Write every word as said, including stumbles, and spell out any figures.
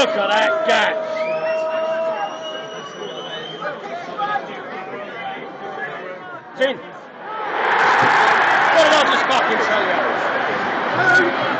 Look at that gap. Tin. What did I just fucking tell you?